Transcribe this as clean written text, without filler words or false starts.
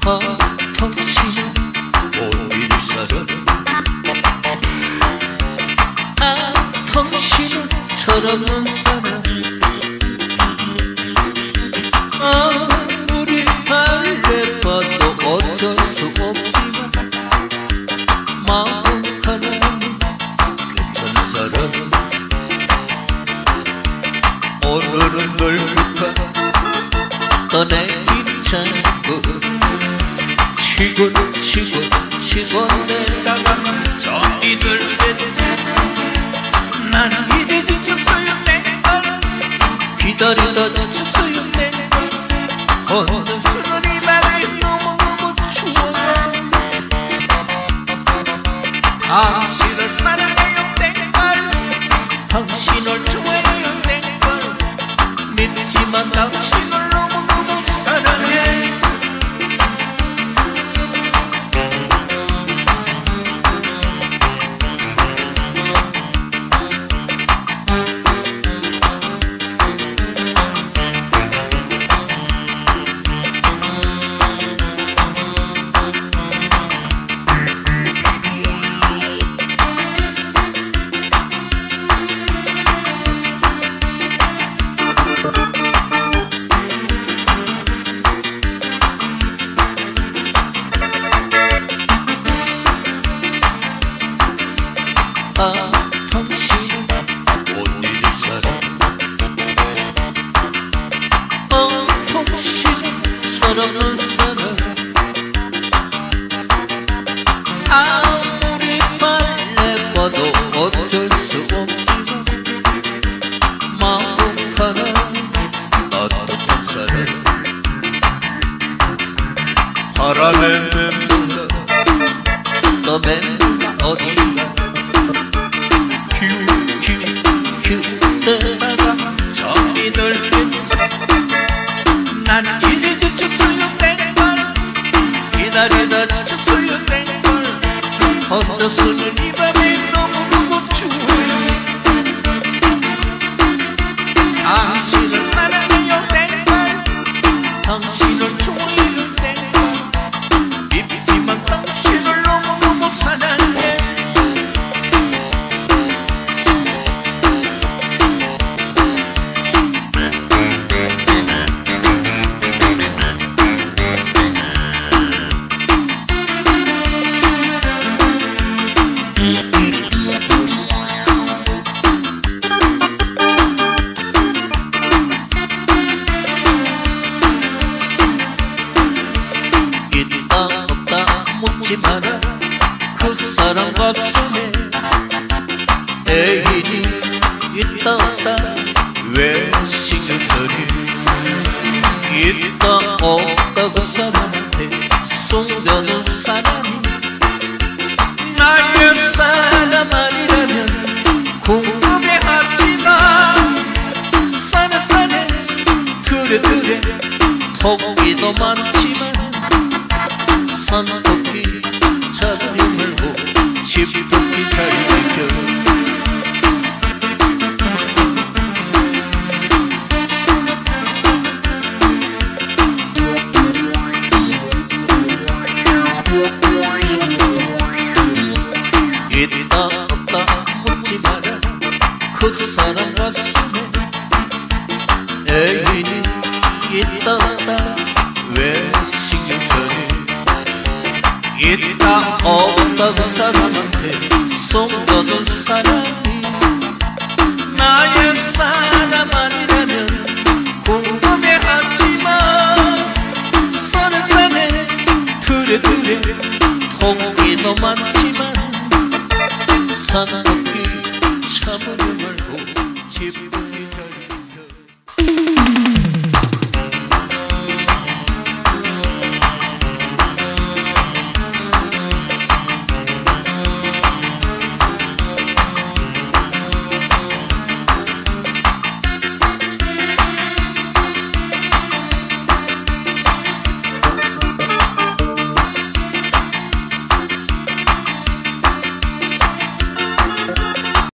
통치는 오늘 사람 통치는 철없는 사람 아무리 달래봐도 어쩔 수 없지만 마음 하나는 괜찮은 사람 오늘은 널 급하 떠내긴 자고 치고 내다가 정이 들겠지 나는 이제 지쳤어요 내걸 기다리다 지쳤어요 내걸 어느 순간 이 바람이 너무너무 추워 당신을 사랑해요 내걸 당신을 좋아해요 내걸 믿지만 당신을 너무너무 사랑해 당신은 오늘의 사람 당신은 사랑하는 사람 아무리 말해봐도 어쩔 수 없지만 마음 하나는 따뜻한 사람 바람에 맴돌아 또 맴돌아 어디가 그때마다 정이 들겠지 난 이제 지쳤어요 내걸 기다리다 지쳤어요 내걸 어쩌서는 이 밤이 너무너무 추워요 당신을 사랑해요 내걸 당신을 좋아해요 내걸 밉지만 당신을 너무너무 사랑해 있다 없다 묻지 마라 그 사람 가슴에 애인이 있다 없다 왜 신경 쓰니 있다 없다 그 사람한테 숨겨둔 사람이 나의 사람 아니라면 궁금해하지마 사네 그래 토끼도 많지만 산토끼 자리 물고 집토끼 잘 지켜 있다 없다 묻지 마라 그 사람 가슴에 애인이 있다 없다 왜 신경 쓰니 있다 없다 그 사람한테 숨겨둔 사람이 나의 사람 아니라면 궁금해하지마 사네 그래 토끼